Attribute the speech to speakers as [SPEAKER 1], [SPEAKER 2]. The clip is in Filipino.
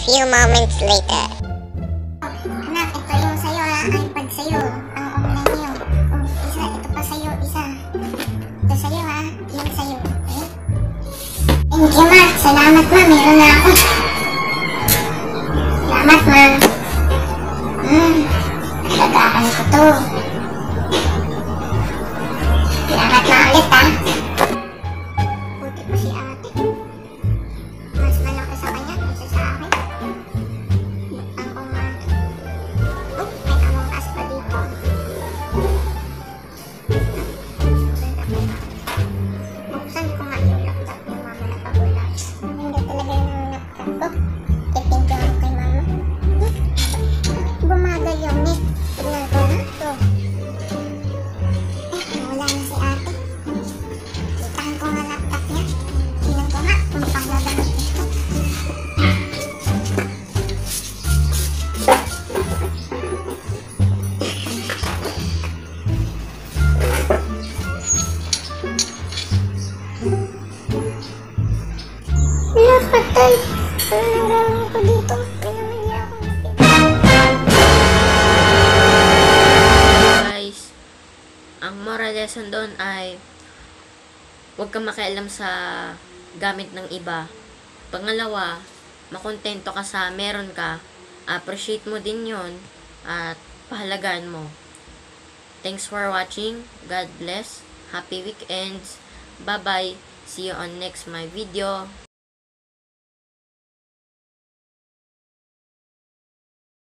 [SPEAKER 1] few moments later.
[SPEAKER 2] Anak, ito yung sa'yo ha. iPad sa'yo. Ang online nyo. Oh, isa. Ito pa sa'yo. Isa. Ito sa'yo ha. Yan sa'yo. Okay? Thank you, ma. Salamat, ma. Meron na ako. Salamat, ma. Alagaan ko to. Salamat na ulit ha. Buti pa si ate. Mas malaki sa kanya kaysa sa akin. Buktan ko nga. Oh, may Among Us pa dito. Buksan ko nga yung laptop ni mama na pagulat. Hindi talaga yung laptop ko. Thank you ako kay mama. Bumagal yung mic. Tignan ko na ito. Wala na si ate. Kitahan ko nga laptop niya. Tignan ko nga kung paano gamit ito. Patay. Ano nangyari ko dito? Pinamili ako ng
[SPEAKER 3] Guys, ang moral lesson doon ay huwag kang makialam sa gamit ng iba. Pangalawa, makontento ka sa meron ka. Appreciate mo din yon at pahalagaan mo. Thanks for watching. God bless. Happy weekends. Bye-bye. See you on next my video.